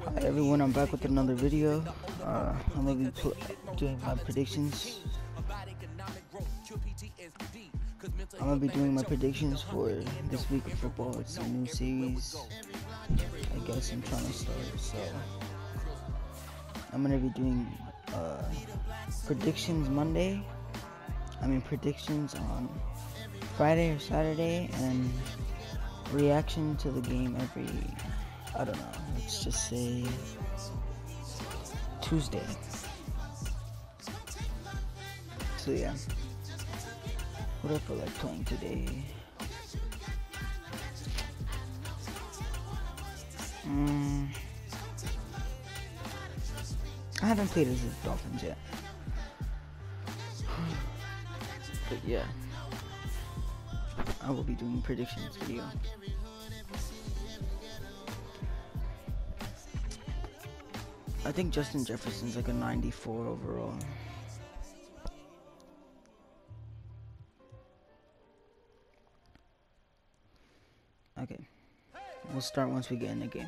Hi everyone, I'm back with another video. I'm gonna be doing my predictions. I'm gonna be doing my predictions for this week of football. It's a new series. I guess I'm trying to start, so I'm gonna be doing predictions Monday. Predictions on Friday or Saturday, and reaction to the game every, I don't know, let's just say Tuesday. So yeah, what do I feel like playing today? I haven't played as the Dolphins yet, but yeah, I will be doing predictions video. I think Justin Jefferson's like a 94 overall. Okay, we'll start once we get in the game.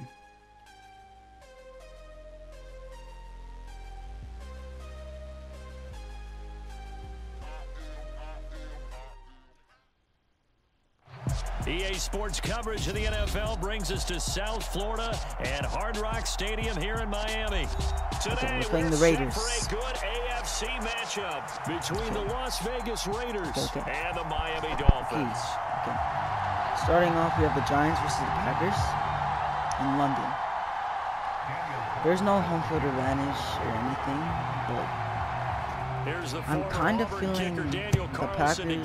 EA Sports coverage of the NFL brings us to South Florida and Hard Rock Stadium here in Miami. Today, we're playing the Raiders. For a good AFC matchup between the Las Vegas Raiders and the Miami Dolphins. Okay. Starting off, we have the Giants versus the Packers in London. There's no home field advantage or anything, but I'm kind of feeling the Packers will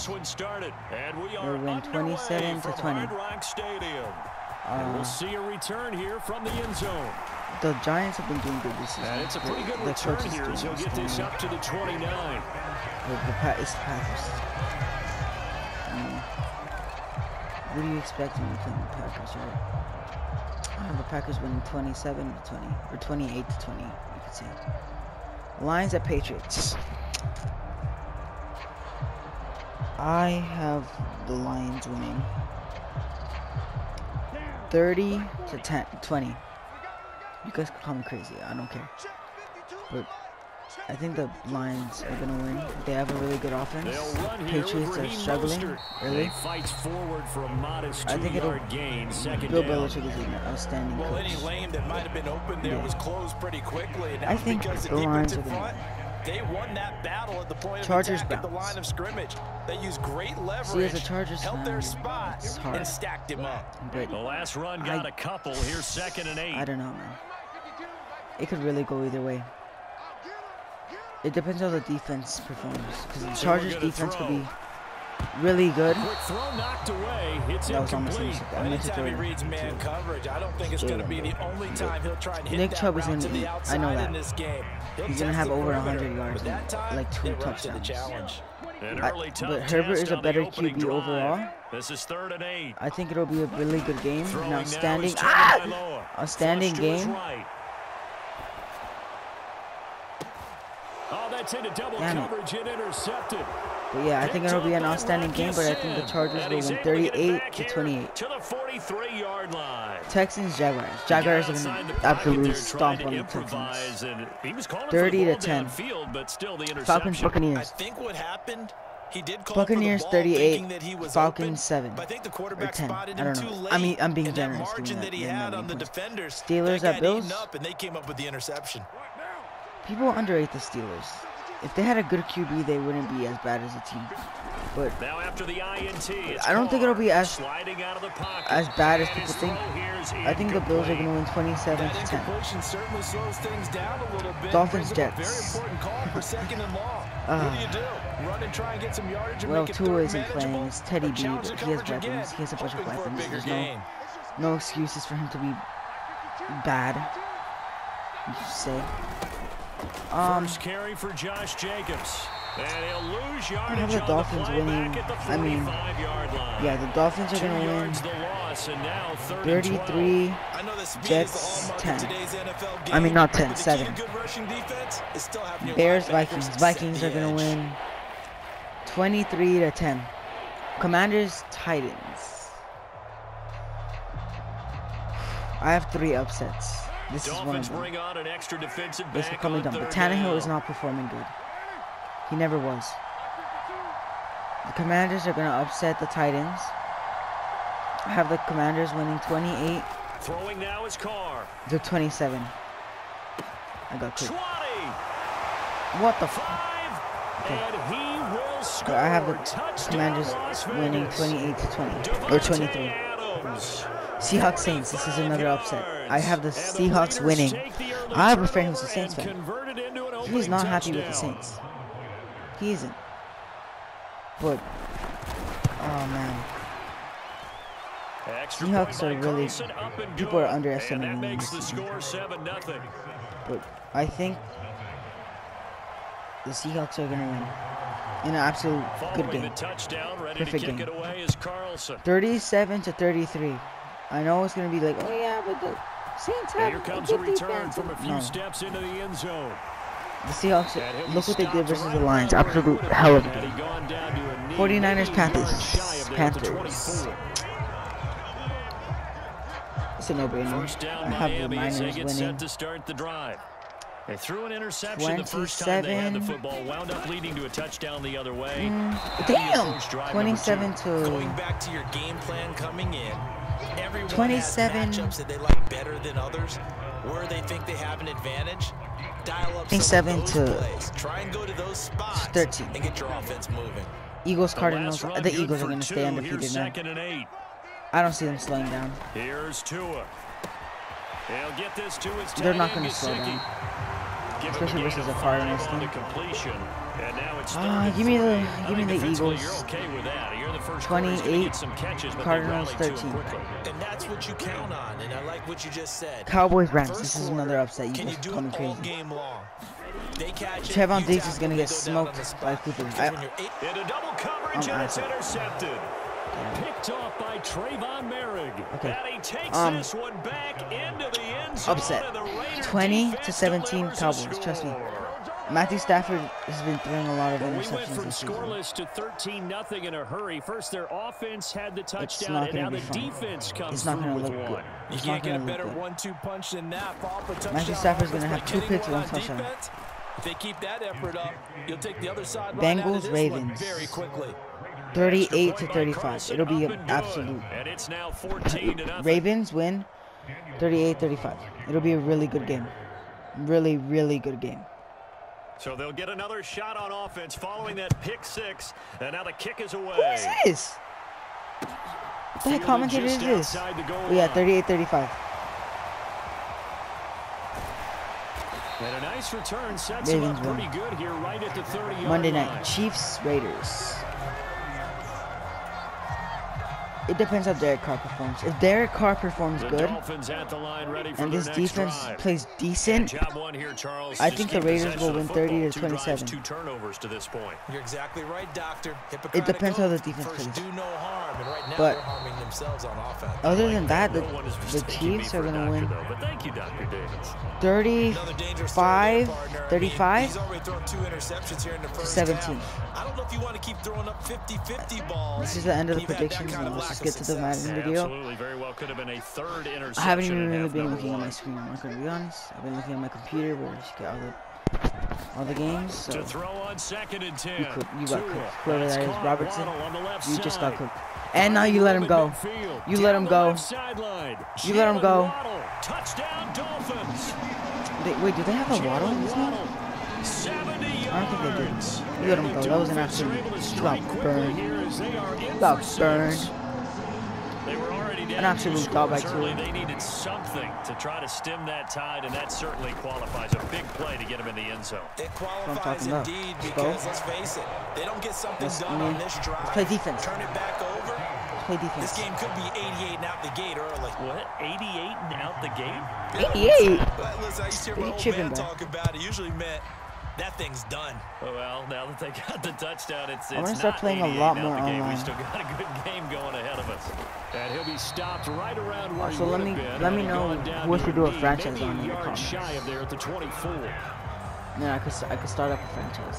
win 27-20. We'll see a return here from the end zone. The Giants have been doing good this season. And it's a pretty good return here as he'll get this up to the 29. It's the Packers. What do you expect when you play the Packers, right? I have the Packers winning 27-20 or 28-20, you could say. Lions at Patriots. I have the Lions winning 30-20. You guys can call me crazy, I don't care. But I think the Lions are gonna win. They have a really good offense. Patriots are struggling early. Fights forward for a modest I think it'll gain. Bill Belichick is an outstanding coach. Any lane that might have been open there was closed pretty quickly. I think the Lions are gonna win. They won that battle at the point Chargers of attack at the line of scrimmage. They used great leverage. See, as a Chargers held fan, their spot and stacked him up. But the last run got a couple. Here's 2nd and 8. I don't know, man. It could really go either way. It depends on the defense performs, because the Chargers defense could be really good. Quick throw knocked away. It's that was almost a mistake. I meant to throw he reads man coverage, I don't think it's going to be the only time he'll try and hit Nick that Chubb is route going to to the eat. I outside know that. in this game. He's going to have over 100 yards and like 2 touchdowns. But Herbert is a better QB overall. This is 3rd and 8. I think it'll be a really good game. An outstanding, outstanding game. Oh, that's into double coverage and intercepted. But yeah, I think it'll be an outstanding game, but I think the Chargers will win 38-28. To the 43-yard line. Texans, Jaguars. Jaguars are going to absolutely stomp on the Texans. 30-10. Falcons, Buccaneers. I think what happened, he did call Buccaneers for the ball, 38, that he was Falcons 7 but I think the or quarterback 10. spotted I him don't too know. late, I'm being and generous. that margin that he had on the defenders. Steelers at Bills. And they came up with the interception. People underrate the Steelers. If they had a good QB, they wouldn't be as bad as a team. But now after the INT, I don't think it'll be as bad as people think. I think the Bills are going to win 27-10. Dolphins, Jets. Well, Tua isn't playing. It's Teddy B, but he has weapons. He has a bunch of weapons. There's no excuses for him to be bad, you should say. First carry for Josh Jacobs. And he'll lose yardage. I have the Dolphins winning. Yeah, the Dolphins are going to win 33, Jets 10. I mean, not 10, 7. Bears, Vikings. Vikings are going to win 23-10. Commanders, Titans. I have 3 upsets. This is one of them. Bring on an extra defensive This will back come on done. But 3rd Tannehill down. is not performing good. He never was. The Commanders are going to upset the Titans. I have the Commanders winning 28 Throwing now is Carr. to 27. I got cooked. 20. What the f? 5. And he will score. I have the Touchdown, Commanders Las winning Vegas. 28 to 20 or Devontae 23. Adams. Seahawks Saints. This is another upset. I have the And Seahawks Raiders winning. take the early I have a friend who's a turnover Saints and fan. convert it into an He's not opening happy with the touchdown. Saints. He isn't. But oh man. Extra Seahawks point are by really. Carlson, up and People are good. underestimating And that them makes this the season. score 7-0. But I think the Seahawks are gonna win in an absolute good Following game. the touchdown, ready Perfect to kick game. it away is Carlson. 37 to 33. I know it's gonna be like, oh yeah, but the Saints And have here a comes a good return defense. from a few No, steps into the end zone. the Seahawks. And he'll be Look what they did stopped versus right the Lions. around where he Absolute would have hell of a been had game. he gone down to a knee, 49ers, maybe Panthers. yards shy of there at the Panthers. 24. It's a no-brainer. First down, I have the Miami as they Niners get winning. set to start the drive. They threw an interception the first time they had the 27. football, wound up leading to a touchdown the other way. Damn! 27 Going to back to your game plan coming in, everyone 27. has matchups that they like better than others, where they think they have an advantage. Dial up 27 some of those to plays. Try and go to those spots 13. and get your offense moving. Eagles, The Cardinals. last run The good Eagles are for going to stay 2. undefeated Here's now. 2nd and 8. I don't see them slowing down. Here's Tua. They'll get this to his They're not tight going end, to slow Gesicki. down. Give him Especially a gain versus of a Cardinals 5 on the team. completion. And now it's Give me the 3rd and 3. I give me think the defensively, Eagles. You're okay with that. You're the first quarter, he's gonna 28, get some catches, but Cardinals they rallied to 13. him quickly. And that's what you count on, and I like what you just said. Cowboys, Rams. First This is quarter, another upset. Can you Eagles do coming it all crazy. game long? They catch it, Trevon you Diggs is tackle, going to they get go down on the smoked spot. by Cooper. Because when you're Into double coverage, I'm and it's out. intercepted. Picked off by Trayvon Merrick. Okay. And he takes this one back into the end zone. Upset. And the Raider 20 to defense 17 delivers a Cowboys. Trust me. score. Matthew Stafford has been throwing a lot of Well, we went interceptions from this season. scoreless to 13-0 in a hurry. First, their offense had the touchdown, not and gonna now be the fun. defense comes It's not through going to with look one. good. You It's can't not get a going to better look good. 1-2 punch than that. Fall for touchdown. Matthew Stafford's gonna offense have by 2 getting picks, one 1 on touchdown. defense. If they keep that effort up, you'll take the other side Bengals, Ravens. very quickly. 38 to 35. It'll be an absolute. And it's now 14-0. Ravens win 38-35. It'll be a really good game. Really, really good game. So they'll get another shot on offense following that pick 6. And now the kick is away. Who is this? What the heck commentator is Just this? outside the goal Oh, yeah, line. 38-35. And a nice return sets him Ravens up win. pretty good here right at the 30-yard Monday line. night, Chiefs, Raiders. It depends how Derek Carr performs. If Derek Carr performs The good, Dolphins at the line ready for and their this next defense drive. plays decent, Job one here, Charles. I Just think the keep Raiders possession will of the win 30 to football. 2 drives, 27. 2 turnovers to this point. You're exactly right, Doctor. It depends how the defense First plays. do no harm, and right now But they're harming themselves on offense. other than that, No one is the mistaking me Chiefs for are a going to doctor, win though, but thank you, Dr. Davis. 35, Another dangerous throw there, partner. I mean, 35 he's already thrown 2 interceptions here in the first 17. half. I don't know if you want to keep throwing up 50-50 balls. This is the end of the You've had that predictions, kind and of let's lack just of get to the success. Madden video. Absolutely, very well could have been a 3rd interception. I haven't even in really half been number looking at my 1. screen. I'm not going to be honest. I've been looking at my computer where I just get all the games. So To throw on 2nd and 10. you got Tua. cooked. Whoever That's that is, caught. Robertson, Waddle on the left you just got side. cooked. And now you let him go. Midfield. You let him Down the go. left sideline. You let him Jalen go. Waddle. Touchdown, Dolphins. Wait, do they have a Waddle in this Jalen one? Waddle, 70 I don't think they do. yards. You let him And go. the That was an Dolphins are absolute. able to You strike got quickly burned. here as they are in You got for 6. burned. They were already down An absolute 2 dog by scores 2. early. They needed something to try to stem that tide, and that certainly qualifies. A big play to get him in the end zone. It I'm qualifies talking about. indeed Let's because, go. let's face it, they don't get something Let's- done on this drive. let's play defense. Turn it back over. Let's play defense. This game could be 88 and out the gate early. What? 88 and out the gate? 88. But listen, I used to hear What are my you old tripping, man bro? talk about it. Usually meant that thing's done. Well, now that they got the touchdown, it's I'm gonna not start playing a 88 lot now more the game. online. We still got a good game going ahead of us. And he'll be stopped right around where Also, he let would me- have been. let me and know gone down who to should do a knee, franchise maybe on in a the yard comments. shy of there at the 24. Then I could start up a franchise.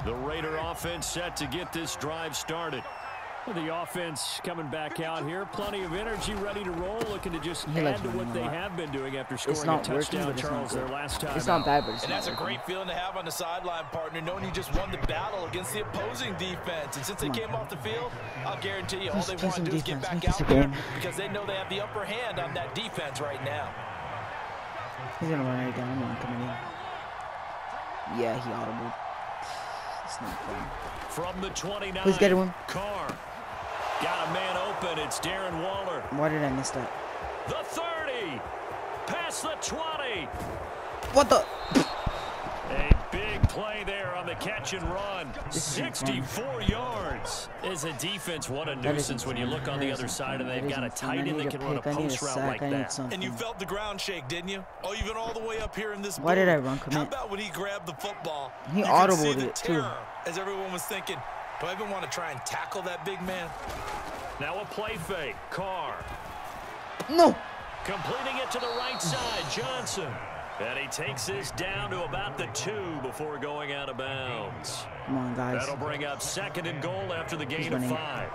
The Raider offense set to get this drive started. The offense coming back out here. Plenty of energy, ready to roll, looking to just add to what they have been doing after scoring a touchdown, Charles, their last time. It's not bad, but it's and that's a great feeling to have on the sideline, partner, knowing you just won the battle against the opposing defense. And since they came off the field, I'll guarantee you all they want to do is get back out there because they know they have the upper hand on that defense right now. He's going to run right down. I'm not coming in. Yeah, he audible. It's not fun. From the 29, please get one. Carr. Got a man open. It's Darren Waller. Why did I miss that? The 30. Past the 20. What the? A big play there on the catch and run. 64 yards. As a defense, what a nuisance when you look on the other side and they've got a tight end that can run a post route like that. And you felt the ground shake, didn't you? Oh, you've been all the way up here in this. Why did I run commit? How about when he grabbed the football? He audibled it too. As everyone was thinking, do I even want to try and tackle that big man? Now a play fake. Carr. No. Completing it to the right side, Johnson. And he takes this down to about the 2 before going out of bounds. Come on, guys. That'll bring up 2nd and goal after the gain of 5.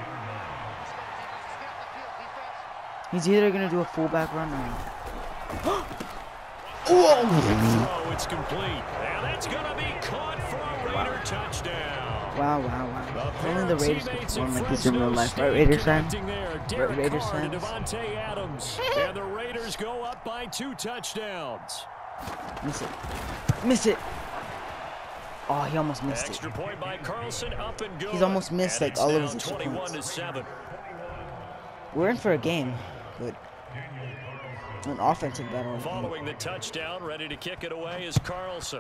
He's either going to do a fullback run or... Whoa! Throw, it's complete. And that's going to be caught for a Raider touchdown. Wow. Only the Raiders can perform like this in real life. Right, Raiders fans? Right, Raiders fans? Devontae Adams. And the Raiders go up by 2 touchdowns. Miss it. Oh, he almost missed Extra it. point by Carlson, up and good. He's almost missed like all of his extra 21-7. We're in for a game. Good. An offensive battle. Following the touchdown, ready to kick it away is Carlson.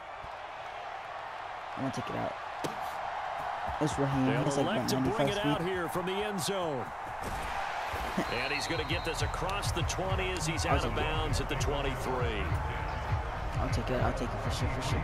I'm going to take it out. It's Raheem. They'll It's like elect to 95 bring it speed. out here from the end zone. And he's going to get this across the 20 as he's out of bounds at the 23. I'll take it. I'll take it for sure.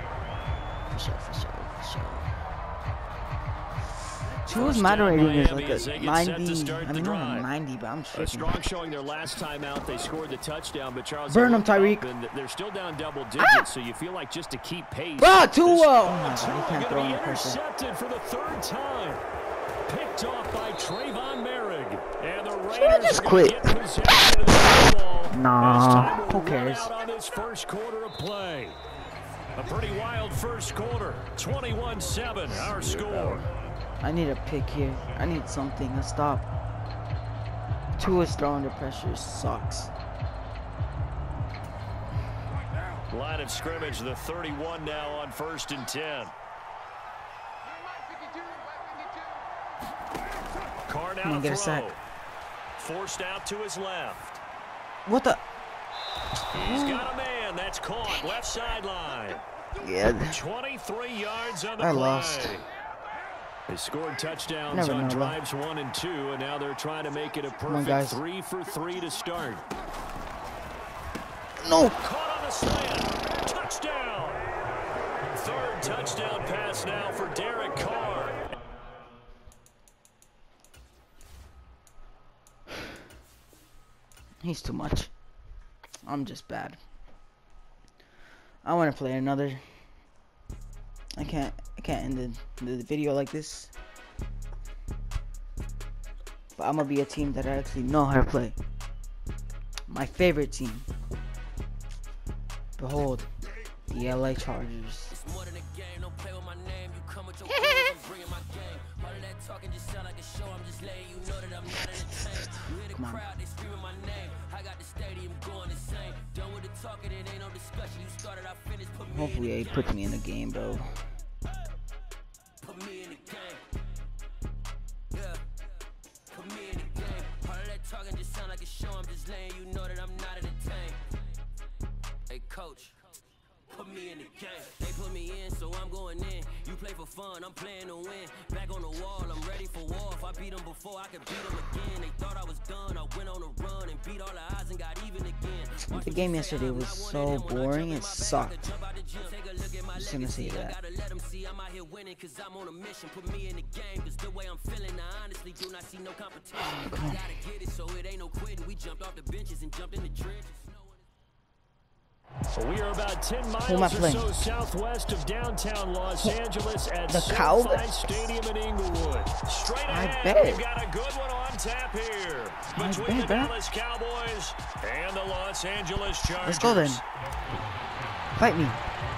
Tua's moderating is like a 90. I mean, not a 90, but I'm tripping. Strong showing their last time out. They scored the touchdown, but Charles. Burn them, Tyreek. They're still down double digits, so you feel like just to keep pace. Bro, Tua! Oh my God, he can't throw under pressure. Intercepted for the 3rd time. Picked off by Trayvon Merrick. And the Raiders just quit. Nah, who cares? On this first quarter of play. A pretty wild first quarter. 21-7, our score. I need a pick here. I need something to stop. Tua's throwing under pressure sucks. Line of scrimmage, the 31 now on 1st and 10. Carr now get a sack. Forced out to his left. What the? He's got a man. That's caught. Left sideline. Yeah. 23 yards on the play. I lost. They scored touchdowns on drives 1 and 2, and now they're trying to make it a perfect 3 for 3 to start. No. Caught on the slant. Touchdown. 3rd touchdown pass now for Derek Carr. He's too much. I'm just bad. I want to play another. I can't end the video like this. But I'm gonna be a team that I actually know how to play. My favorite team. Behold, the LA Chargers. Come on. Hopefully he puts me in the game, bro. Put me in the game. Yeah. Put me in the game. All of that talking just sound like a show. I'm just letting you know that I'm not entertained. Hey, coach. Put me in the game. They put me in, so I'm going in. You play for fun, I'm playing to win. Back on the wall, I'm ready for war. If I beat them before, I could beat them again. They thought I was done. I went on a run and beat all the odds and got even again. The game yesterday was so boring, it sucked. I'm just gonna say that. I'm out here winning cause I'm on a mission. Put me in the game cause the way I'm feeling, I honestly do not see no competition. Gotta get it so it ain't no quitting. We jumped off the benches and jumped in the trenches. Well, we are about 10 miles or so southwest of downtown Los Angeles at SoFi Stadium in Inglewood. Straight ahead, we've got a good one on tap here between the Dallas Cowboys and the Los Angeles Chargers. Let's go then. Fight me.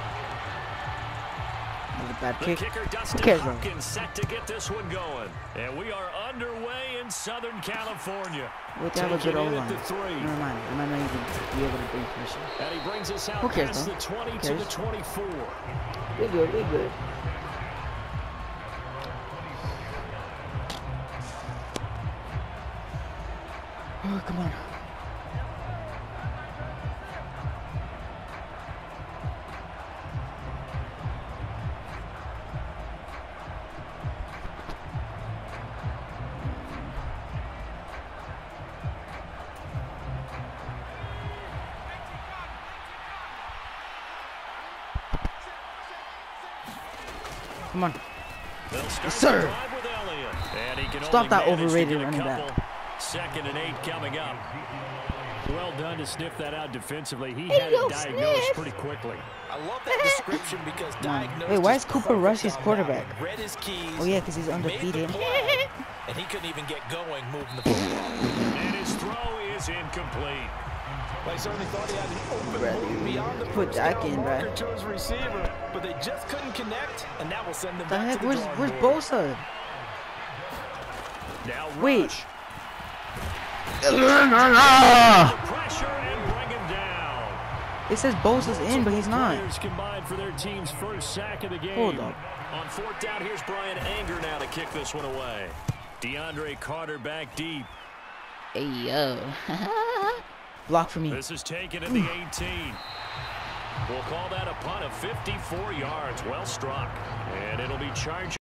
Bad kick. The kicker Dustin Hopkins set to get this one going. And we are underway in Southern California. We have a good O-line. Never mind. I might not even be able to bring pressure. And he brings us out past the 20 to the 24. We're good. We're good. Oh, come on. Come on. Yes, sir. Stop that overrated running back. 2nd and 8 coming up. Well done to sniff that out defensively. He had it diagnosed pretty quickly. I love that description because diagnosed. Wait, why is Cooper Rush his quarterback? Read his keys, oh yeah, because he's undefeated. And he couldn't even get going moving the football. And his throw is incomplete. I certainly thought he had an open move beyond the put Dak in, bro. To his receiver, but they just couldn't connect, and that will send them back to the where's Bosa? Now wait. Pressure and bring him down. It says Bosa's in, but he's not. Combined for their team's first sack of the game. Hold on. On 4th down, here's Brian Anger now to kick this one away. DeAndre Carter back deep. Hey yo. Block for me. This is taken at the 18. We'll call that a punt of 54 yards. Well struck. And it'll be charged.